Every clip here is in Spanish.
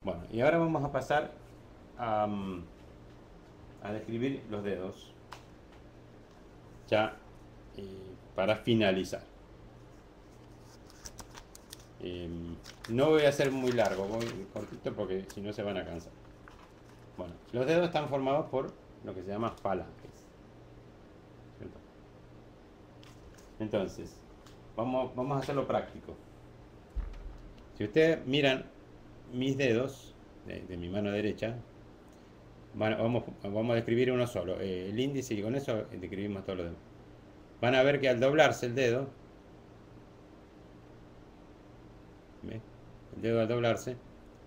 Bueno, y ahora vamos a pasar a, a describir los dedos. Ya para finalizar. No voy a hacer muy largo, voy cortito porque si no se van a cansar. Bueno, los dedos están formados por lo que se llama falanges. ¿Cierto? Entonces, vamos a hacerlo práctico. Si ustedes miran mis dedos de mi mano derecha, vamos a describir uno solo, el índice, y con eso describimos todo lo demás. Van a ver que al doblarse el dedo, ¿ve? El dedo al doblarse,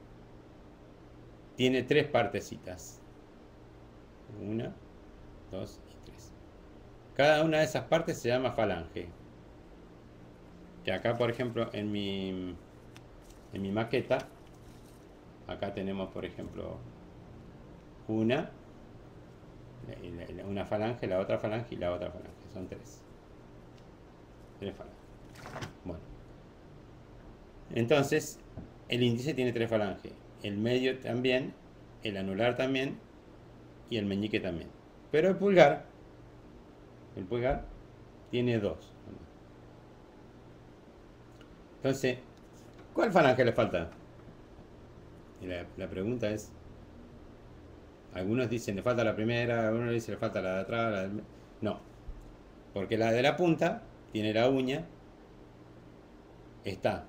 tiene tres partecitas. Una, dos y tres. Cada una de esas partes se llama falange. Que acá, por ejemplo, en mi maqueta, acá tenemos, por ejemplo, una falange, la otra falange y la otra falange. Son tres. Tres falanges. Bueno. Entonces, el índice tiene tres falanges. El medio también, el anular también y el meñique también. Pero el pulgar tiene dos. Entonces, ¿cuál falange le falta? Y la pregunta es, algunos dicen le falta la primera, algunos dicen le falta la de atrás, la del... No, porque la de la punta tiene la uña, está.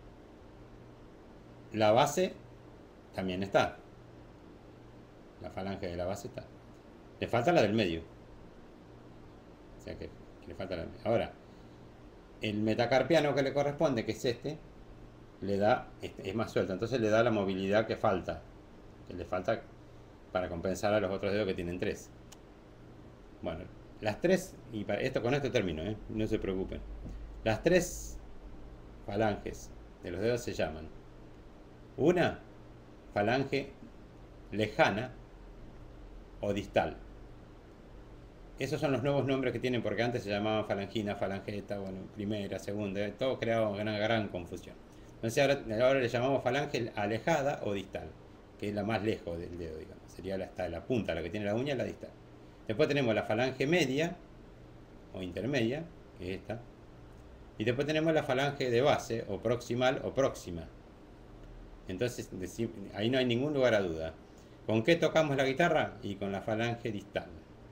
La base también está. La falange de la base está. Le falta la del medio. O sea que le falta la del medio. Ahora, el metacarpiano que le corresponde, que es este, le da, es más suelto, entonces le da la movilidad que falta. Que le falta para compensar a los otros dedos que tienen tres. Bueno, las tres, y con esto termino, no se preocupen. Las tres falanges de los dedos se llaman: una, falange lejana o distal. Esos son los nuevos nombres que tienen, porque antes se llamaban falangina, falangeta, bueno, primera, segunda, todo creaba una gran confusión. Entonces ahora le llamamos falange alejada o distal, que es la más lejos del dedo, digamos. Sería hasta la punta, la que tiene la uña, la distal. Después tenemos la falange media o intermedia, que es esta. Y después tenemos la falange de base o proximal o próxima. Entonces ahí no hay ningún lugar a duda. ¿Con qué tocamos la guitarra? Y con la falange distal.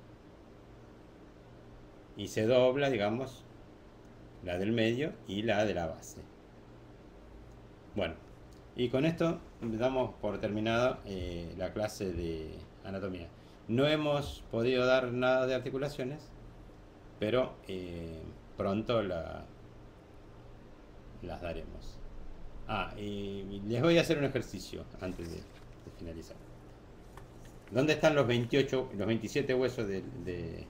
Y se dobla, digamos, la del medio y la de la base. Bueno, y con esto damos por terminada la clase de anatomía. No hemos podido dar nada de articulaciones, pero pronto las daremos. Y les voy a hacer un ejercicio antes de finalizar. ¿Dónde están los 27 huesos de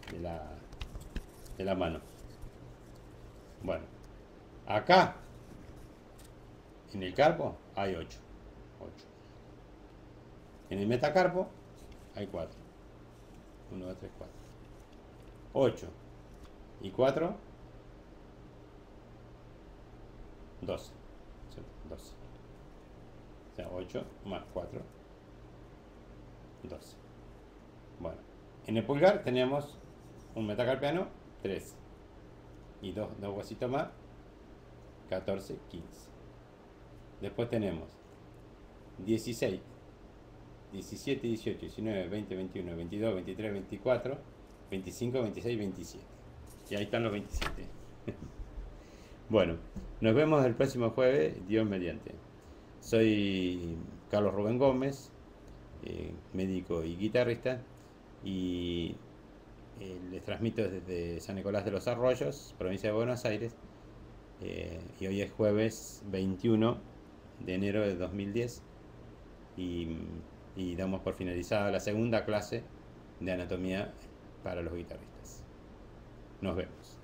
la mano? Bueno, acá en el carpo hay 8. En el metacarpo hay 4. 1, 2, 3, 4. 8 y 4, 12. 12. O sea, 8 más 4, 12. Bueno, en el pulgar tenemos un metacarpiano, 3. Y dos huesitos más, 14, 15. Después tenemos 16, 17, 18, 19, 20, 21, 22, 23, 24, 25, 26, 27. Y ahí están los 27. Bueno, nos vemos el próximo jueves, Dios mediante. Soy Carlos Rubén Gómez, médico y guitarrista, y les transmito desde San Nicolás de los Arroyos, provincia de Buenos Aires, y hoy es jueves 21 de enero de 2010, y damos por finalizada la segunda clase de anatomía para los guitarristas. Nos vemos.